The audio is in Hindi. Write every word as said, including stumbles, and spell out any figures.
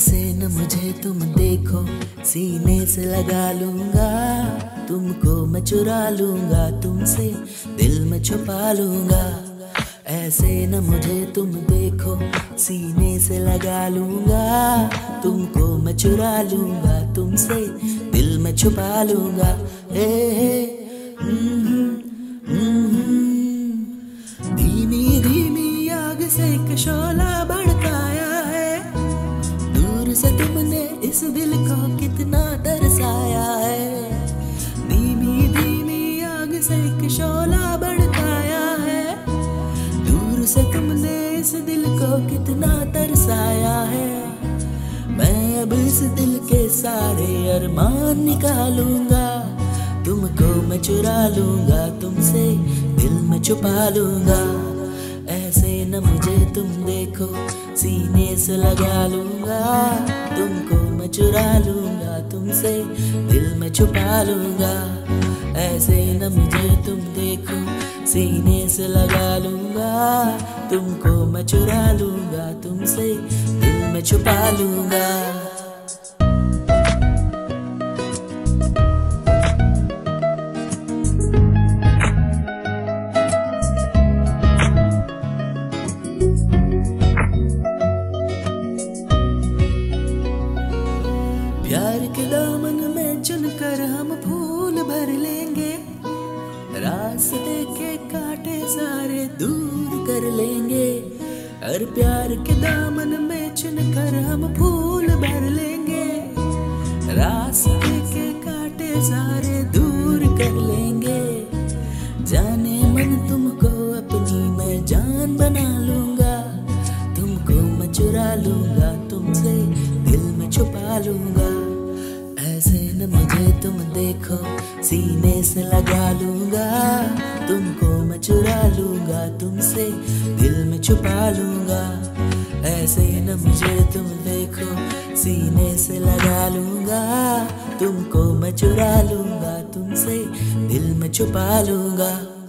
ऐसे न मुझे तुम देखो, सीने से लगा लूंगा, तुमको मैं चुरा लूंगा, तुमसे दिल में छुपा लूंगा। ऐसे न मुझे तुम देखो, सीने से लगा लूंगा, तुमको मैं चुरा लूंगा, तुमसे दिल में छुपा लूंगा। हे हे धीमी धीमी आग से एक शोला भड़काया है, दूर से तुमने इस दिल को कितना तरसाया है। धीमी धीमी आग से एक शोला भड़काया है, दूर से तुमने इस दिल को कितना तरसाया है। मैं अब इस दिल के सारे अरमान निकालूंगा, तुमको मैं चुरा लूंगा, तुमसे दिल में छुपा लूंगा। ऐसे न मुझे तुम देखो, सीने से लगा लूंगा, तुमको मैं चुरा लूंगा, तुमसे दिल में छुपा लूंगा। ऐसे न मुझे तुम देखो, सीने से लगा लूंगा, तुमको मैं चुरा लूंगा, तुमसे दिल में छुपा लूंगा। प्यार के दामन में चुनकर हम फूल भर लेंगे, रास्ते के कांटे सारे दूर कर लेंगे। हर प्यार के दामन में चुनकर हम फूल भर लेंगे, रास्ते के कांटे सारे दूर कर लेंगे। जाने मन तुमको अपनी मैं जान बना लूंगा, तुमको मैं चुरा लूंगा, तुमसे दिल में छुपा लूंगा। ऐसे न मुझे तुम देखो, सीने से लगा लूंगा, तुमको मैं चुरा लूंगा, तुमसे दिल में छुपा लूंगा। ऐसे न मुझे तुम देखो, सीने से लगा लूंगा, तुमको मैं चुरा लूंगा, तुमसे दिल में छुपा लूंगा।